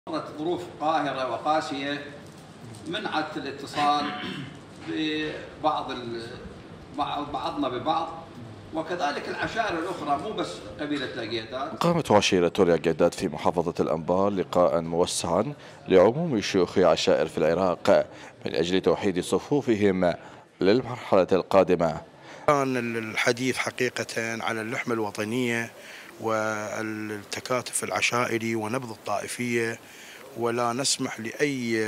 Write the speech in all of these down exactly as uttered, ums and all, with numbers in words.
ظروف قاهرة وقاسية منعت الاتصال ببعض بعضنا ببعض، وكذلك العشائر الأخرى مو بس قبيلة العقيدات. قامت عشيرة العقيدات في محافظة الأنبار لقاء موسعا لعموم شيوخ عشائر في العراق من أجل توحيد صفوفهم للمرحلة القادمة. كان الحديث حقيقة على اللحمة الوطنية والتكاتف العشائري ونبذ الطائفية، ولا نسمح لأي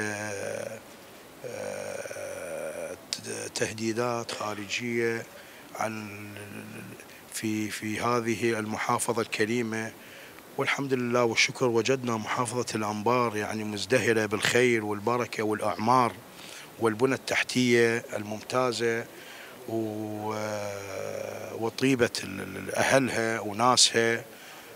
تهديدات خارجية عن في في هذه المحافظة الكريمة. والحمد لله والشكر وجدنا محافظة الأنبار يعني مزدهرة بالخير والبركة والأعمار والبنى التحتية الممتازة وطيبة أهلها وناسها.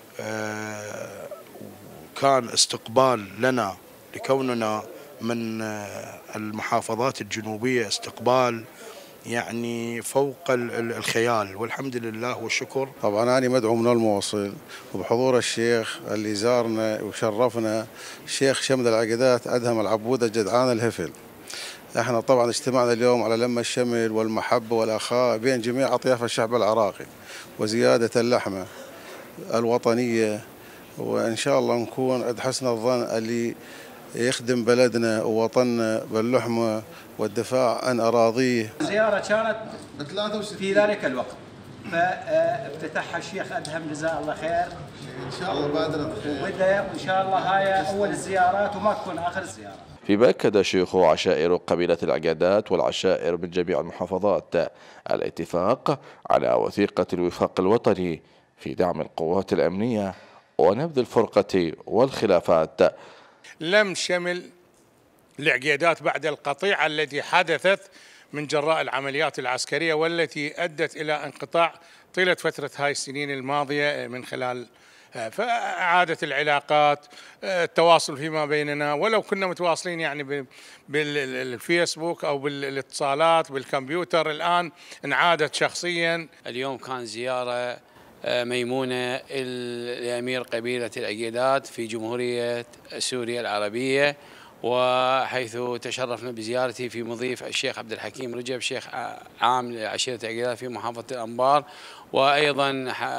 كان استقبال لنا لكوننا من المحافظات الجنوبية استقبال يعني فوق الخيال، والحمد لله والشكر. طبعا أنا مدعو من الموصل وبحضور الشيخ اللي زارنا وشرفنا، الشيخ شمد العقيدات أدهم العبودة جدعان الهفل. احنا طبعا اجتمعنا اليوم على لم الشمل والمحبة والأخاء بين جميع أطياف الشعب العراقي وزيادة اللحمة الوطنية، وإن شاء الله نكون عند حسن الظن اللي يخدم بلدنا ووطننا باللحمة والدفاع عن أراضيه. الزيارة كانت في ذلك الوقت، فافتتحها الشيخ أدهم جزاه الله خير إن شاء الله بادرة خير، وبدأ وإن شاء الله هاي أول الزيارات وما تكون آخر الزيارة. فيما أكد شيوخ عشائر قبيلة العقيدات والعشائر من جميع المحافظات الاتفاق على وثيقة الوفاق الوطني في دعم القوات الأمنية ونبذ الفرقة والخلافات. لم شمل العقيدات بعد القطيعة التي حدثت من جراء العمليات العسكرية والتي أدت إلى انقطاع طيلة فترة هاي السنين الماضية من خلال فإعادة العلاقات، التواصل فيما بيننا، ولو كنا متواصلين يعني بالفيسبوك أو بالاتصالات بالكمبيوتر، الآن انعادت شخصيا. اليوم كان زيارة ميمونة لأمير قبيلة العقيدات في جمهورية سوريا العربية، وحيث تشرفنا بزيارته في مضيف الشيخ عبد الحكيم رجب شيخ عام لعشيرة العقيدات في محافظة الأنبار، وأيضا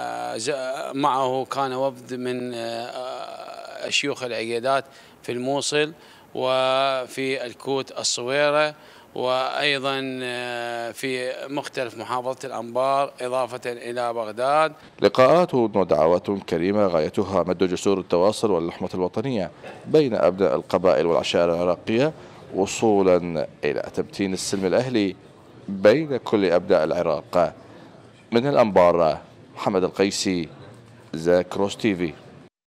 معه كان وفد من شيوخ العقيدات في الموصل وفي الكوت الصويرة، وأيضا في مختلف محافظة الأنبار إضافة إلى بغداد. لقاءات ودعوات كريمة غايتها مد جسور التواصل واللحمة الوطنية بين أبناء القبائل والعشائر العراقية، وصولا إلى تمتين السلم الأهلي بين كل أبناء العراق. من الأنبار محمد القيسي، زاكروس تي في.